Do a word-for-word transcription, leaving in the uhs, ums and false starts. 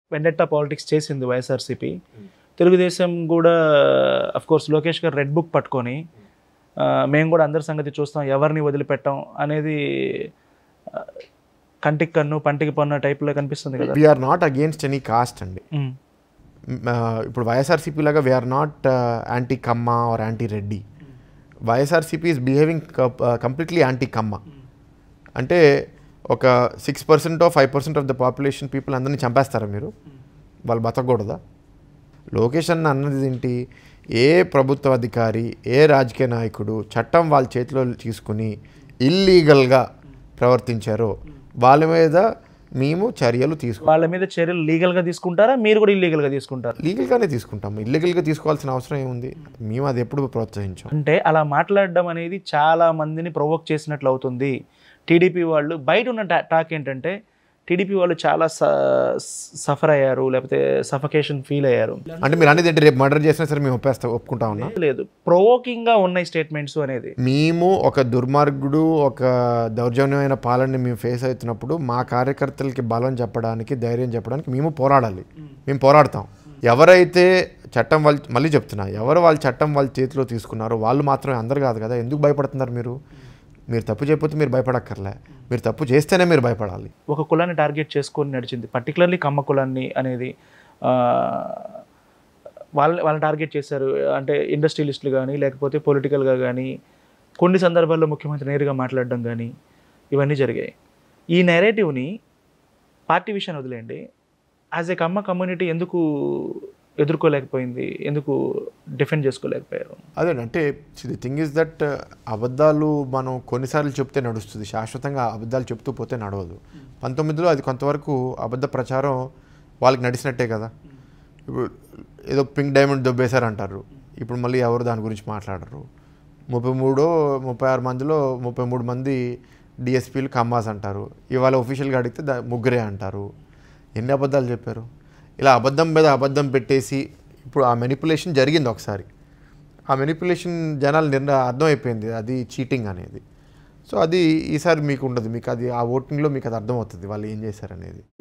వెండెట్టా politics చేసింది వైఎస్ఆర్సీపీ. తెలుగుదేశం కూడా of course Lokesh గారు రెడ్ బుక్ పట్టుకొని మేము కూడా అందరి సంగతి చూస్తాం, ఎవరిని వదిలిపెట్టాం అనేది కంటికి కన్ను పంటికి పన్ను టైప్లో కనిపిస్తుంది కదా. We are not against any caste అండి. ఇప్పుడు వైఎస్ఆర్సీపీ లాగా we are not anti Kamma or anti Reddy. YSRCP is behaving completely anti Kamma. అంటే ఒక six percent five percent of the population people అందరినీ చంపేస్తారా మీరు? వాళ్ళు బతకూడదా? లోకేష్ అన్న అన్నది ఏంటి? ఏ ప్రభుత్వ అధికారి, ఏ రాజకీయ నాయకుడు చట్టం వాళ్ళ చేతిలో తీసుకుని ఇల్లీగల్గా ప్రవర్తించారో వాళ్ళ మీద మేము చర్యలు తీసుకు వాళ్ళ మీద చర్యలు లీగల్గా తీసుకుంటారా? మీరు కూడా ఇల్లీగల్గా తీసుకుంటారా? లీగల్గానే తీసుకుంటాం. ఇల్లీగల్గా తీసుకోవాల్సిన అవసరం ఏముంది? మేము అది ఎప్పుడు ప్రోత్సహించాం. అంటే అలా మాట్లాడడం అనేది చాలా మందిని ప్రొవోక్ చేసినట్లు అవుతుంది. టీడీపీ వాళ్ళు బయట ఉన్న టాక్ ఏంటంటే టీడీపీ వాళ్ళు చాలా సఫర్ అయ్యారు, లేకపోతే సఫకేషన్ ఫీల్ అయ్యారు. అంటే మీరు అనేది ఏంటి? రేపు మర్డర్ చేసినా సరే మేము ఒప్పేస్తా ఒప్పుకుంటా ఉన్నా లేదు, ప్రొవోకింగ్గా ఉన్నాయి స్టేట్మెంట్స్ అనేది. మేము ఒక దుర్మార్గుడు, ఒక దౌర్జన్యమైన పాలనని మేము ఫేస్ అవుతున్నప్పుడు మా కార్యకర్తలకి బలం చెప్పడానికి, ధైర్యం చెప్పడానికి మేము పోరాడాలి. మేము పోరాడతాం. ఎవరైతే చట్టం వాళ్ళు, మళ్ళీ చెప్తున్నా, ఎవరు వాళ్ళు చట్టం వాళ్ళ చేతిలో తీసుకున్నారో వాళ్ళు మాత్రమే, అందరు కాదు కదా. ఎందుకు భయపడుతున్నారు మీరు? మీరు తప్పు చేయకపోతే మీరు భయపడక్కర్లే, మీరు తప్పు చేస్తేనే మీరు భయపడాలి. ఒక కులాన్ని టార్గెట్ చేసుకొని నడిచింది, పర్టికులర్లీ కమ్మ కులాన్ని అనేది. వాళ్ళ వాళ్ళని టార్గెట్ చేశారు. అంటే ఇండస్ట్రియలిస్టులు కానీ, లేకపోతే పొలిటికల్గా కానీ, కొన్ని సందర్భాల్లో ముఖ్యమంత్రి నేరుగా మాట్లాడడం కానీ ఇవన్నీ జరిగాయి. ఈ నెరేటివ్ని పార్టీ విషయాన్ని వదిలేయండి, యాజ్ ఏ కమ్మ కమ్యూనిటీ ఎందుకు ఎదుర్కోలేకపోయింది? ఎందుకు డిఫెండ్ చేసుకోలేకపోయారు? అదే అంటే ది థింగ్ ఈజ్ దట్ అబద్ధాలు మనం కొన్నిసార్లు చెప్తే నడుస్తుంది, శాశ్వతంగా అబద్ధాలు చెప్తూ పోతే నడవదు. పంతొమ్మిదిలో అది కొంతవరకు అబద్ధ ప్రచారం వాళ్ళకి నడిచినట్టే కదా. ఇప్పుడు ఏదో పింక్ డైమండ్ దొబ్బేశారు అంటారు, ఇప్పుడు మళ్ళీ ఎవరు దాని గురించి మాట్లాడరు. ముప్పై మూడో ముప్పై ఆరు మందిలో ముప్పై మూడు మంది డిఎస్పీలు కమ్మాస్ అంటారు. ఇవాళ ఒఫీషియల్గా అడిగితే దా ముగ్గురే అంటారు. ఎన్ని అబద్ధాలు చెప్పారు? ఇలా అబద్ధం మీద అబద్ధం పెట్టేసి ఇప్పుడు ఆ మెనిపులేషన్ జరిగింది ఒకసారి. ఆ మెనిపులేషన్ జనాలు నిర్ణయం అర్థమైపోయింది అది చీటింగ్ అనేది. సో అది ఈసారి మీకు ఉండదు. మీకు అది ఆ ఓటింగ్లో మీకు అది అర్థమవుతుంది వాళ్ళు ఏం చేశారనేది.